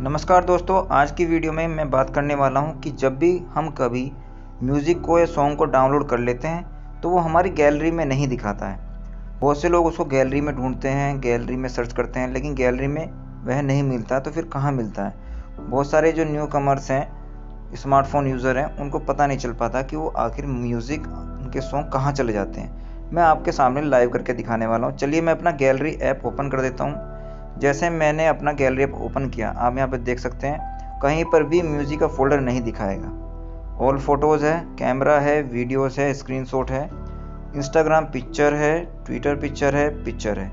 नमस्कार दोस्तों, आज की वीडियो में मैं बात करने वाला हूं कि जब भी हम कभी म्यूज़िक को या सॉन्ग को डाउनलोड कर लेते हैं तो वो हमारी गैलरी में नहीं दिखाता है। बहुत से लोग उसको गैलरी में ढूंढते हैं, गैलरी में सर्च करते हैं, लेकिन गैलरी में वह नहीं मिलता। तो फिर कहाँ मिलता है? बहुत सारे जो न्यू कमर्स हैं, स्मार्टफोन यूज़र हैं, उनको पता नहीं चल पाता कि वो आखिर म्यूज़िक, उनके सॉन्ग कहाँ चले जाते हैं। मैं आपके सामने लाइव करके दिखाने वाला हूँ। चलिए मैं अपना गैलरी ऐप ओपन कर देता हूँ। जैसे मैंने अपना गैलरी ऐप ओपन किया, आप यहाँ पर देख सकते हैं कहीं पर भी म्यूज़िक का फोल्डर नहीं दिखाएगा। ऑल फोटोज़ है, कैमरा है, वीडियोस है, स्क्रीनशॉट है, इंस्टाग्राम पिक्चर है, ट्विटर पिक्चर है।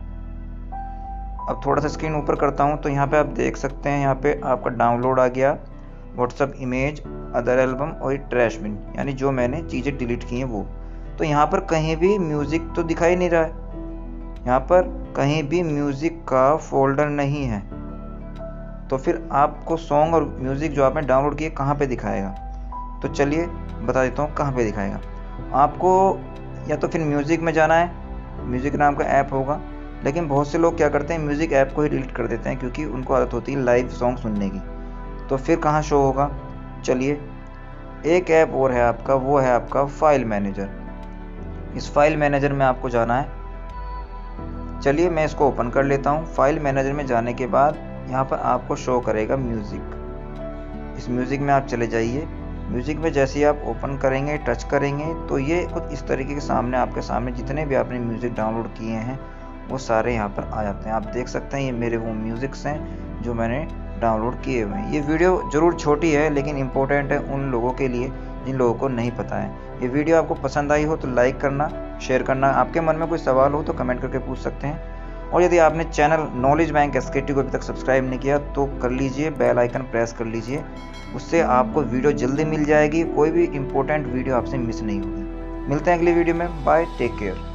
अब थोड़ा सा स्क्रीन ऊपर करता हूँ तो यहाँ पे आप देख सकते हैं, यहाँ पे आपका डाउनलोड आ गया, व्हाट्सअप इमेज, अदर एल्बम और ट्रैश बिन, यानी जो मैंने चीज़ें डिलीट की हैं वो। तो यहाँ पर कहीं भी म्यूज़िक तो दिखाई नहीं रहा है, यहाँ पर कहीं भी म्यूज़िक का फोल्डर नहीं है। तो फिर आपको सॉन्ग और म्यूज़िक जो आपने डाउनलोड किए कहाँ पे दिखाएगा? तो चलिए बता देता हूँ कहाँ पे दिखाएगा। आपको या तो फिर म्यूज़िक में जाना है, म्यूज़िक नाम का ऐप होगा, लेकिन बहुत से लोग क्या करते हैं, म्यूज़िक ऐप को ही डिलीट कर देते हैं क्योंकि उनको आदत होती है लाइव सॉन्ग सुनने की। तो फिर कहाँ शो होगा? चलिए, एक ऐप और है आपका, वो है आपका फाइल मैनेजर। इस फाइल मैनेजर में आपको जाना है। चलिए मैं इसको ओपन कर लेता हूँ। फाइल मैनेजर में जाने के बाद यहाँ पर आपको शो करेगा म्यूज़िक। इस म्यूज़िक में आप चले जाइए। म्यूज़िक में जैसे ही आप ओपन करेंगे, टच करेंगे, तो ये कुछ इस तरीके के सामने आपके सामने जितने भी आपने म्यूज़िक डाउनलोड किए हैं वो सारे यहाँ पर आ जाते हैं। आप देख सकते हैं ये मेरे वो म्यूज़िक्स हैं जो मैंने डाउनलोड किए हुए हैं। ये वीडियो ज़रूर छोटी है लेकिन इम्पोर्टेंट है उन लोगों के लिए जिन लोगों को नहीं पता है। ये वीडियो आपको पसंद आई हो तो लाइक करना, शेयर करना। आपके मन में कोई सवाल हो तो कमेंट करके पूछ सकते हैं। और यदि आपने चैनल नॉलेज बैंक SKT को अभी तक सब्सक्राइब नहीं किया तो कर लीजिए, बेल आइकन प्रेस कर लीजिए। उससे आपको वीडियो जल्दी मिल जाएगी, कोई भी इम्पोर्टेंट वीडियो आपसे मिस नहीं होगी। मिलते हैं अगली वीडियो में। Bye, take care.